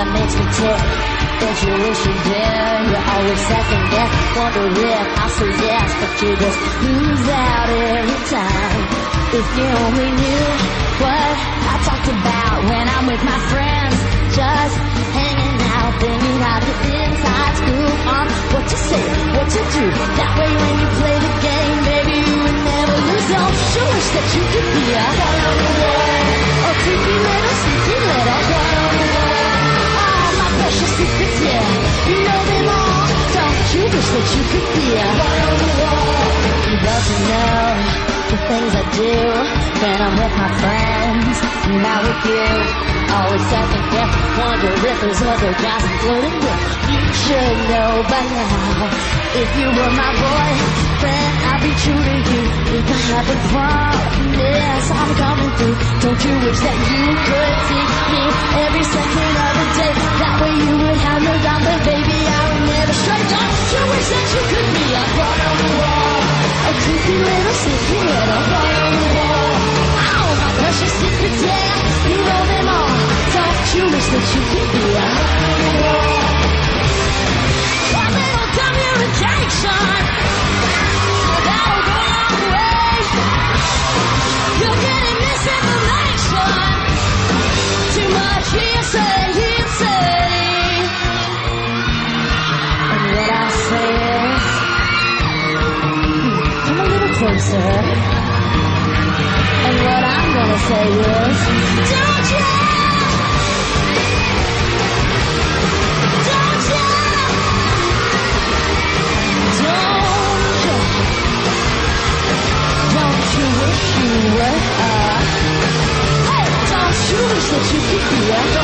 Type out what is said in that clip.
that makes me tick. Don't you wish you did? You're always second guess, wonder if I say yes, but you just lose out every time. If you only knew what I talked about when I'm with my friends, just hanging out, thinking out the inside scoop on what to say, what to do. That way when you play the game, baby, you would never lose. Don't you wish that you could be a fly on the wall, a creepy little, sneaky little fly on the wall? All my precious secrets, yeah, you know them all. Don't you wish that you could be a fly on the wall? He doesn't know the things I do when I'm with my friends. Now with you, always second guess, wonder if there's other guys I'm flirting with. You should know by now, if you were my boyfriend, I'd be true to you. If I have a promise, I'm coming through. Don't you wish that you could see me every second of the day? That way you would have no doubt that baby I would never stray. Don't you wish that you could be a fly on the wall, a creepy little sneaky little fly on the wall? All my precious secrets, yeah, you know them all. Don't you wish that you could be a fly on the wall? A little communication, that'll go a long way. You're getting misinformation, too much hearsay, hearsay. And what I say is, come a little closer. And what I'm gonna say is, don't you? Don't you? Don't you wish you were? Hey, don't you wish that you could be a